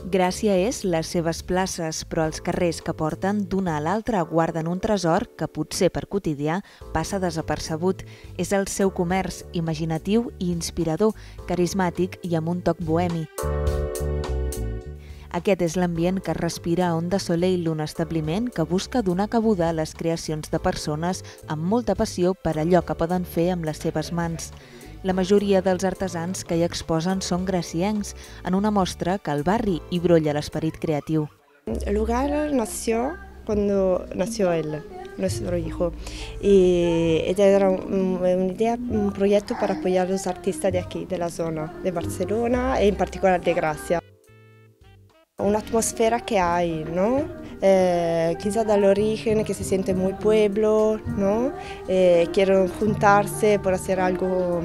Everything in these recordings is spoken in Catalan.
Gràcia és les seves places, però els carrers que porten d'una a l'altra guarden un tresor que potser per quotidià passa desapercebut. És el seu comerç, imaginatiu i inspirador, carismàtic i amb un toc bohemi. Aquest és l'ambient que respira a Onda Soleil, un establiment que busca donar cabuda a les creacions de persones amb molta passió per allò que poden fer amb les seves mans. La majoria dels artesans que hi exposen són graciencs, en una mostra que al barri hi brolla l'esperit creatiu. El lugar nació cuando nació él, nuestro hijo, y era una idea, un proyecto para apoyar a los artistas de aquí, de la zona, de Barcelona y en particular de Gracia. Una atmósfera que hay, ¿no? Quizá del origen, que se siente muy pueblo, ¿no? Quieren juntarse por hacer algo,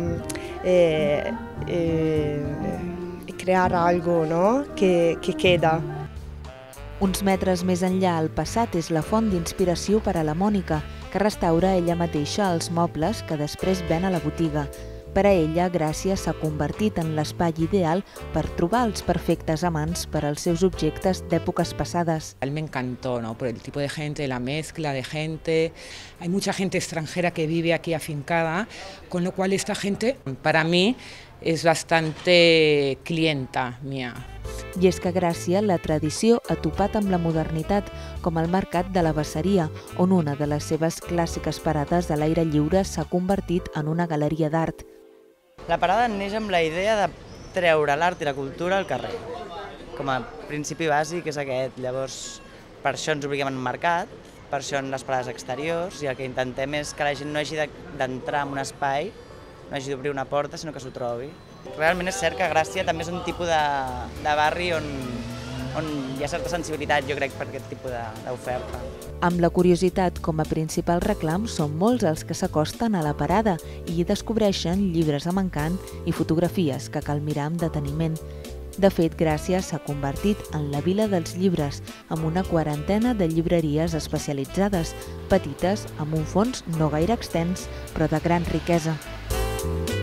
crear algo, ¿no? que queda. Uns metres més enllà, al passat, és la font d'inspiració per a la Mònica, que restaura ella mateixa els mobles que després ven a la botiga. Per a ella, Gràcia s'ha convertit en l'espai ideal per trobar els perfectes amants per als seus objectes d'èpoques passades. A mí me encantó, ¿no? Por el tipo de gente, la mezcla de gente. Hay mucha gente extranjera que vive aquí afincada, con lo cual esta gente, para mí, es bastante clienta mía. I és que Gràcia la tradició ha topat amb la modernitat, com el mercat de la Basseria, on una de les seves clàssiques parades a l'aire lliure s'ha convertit en una galeria d'art. La parada neix amb la idea de treure l'art i la cultura al carrer. Com a principi bàsic és aquest. Llavors, per això ens obliguem en un mercat, per això en les parades exteriors, i el que intentem és que la gent no hagi d'entrar en un espai, no hagi d'obrir una porta, sinó que s'ho trobi. Realment és cert que Gràcia també és un tipus de barri on hi ha certa sensibilitat, jo crec, per aquest tipus d'oferta. Amb la curiositat com a principal reclam, són molts els que s'acosten a la parada i hi descobreixen llibres amb encant i fotografies que cal mirar amb deteniment. De fet, Gràcia s'ha convertit en la vila dels llibres, amb una quarantena de llibreries especialitzades, petites, amb un fons no gaire extens, però de gran riquesa.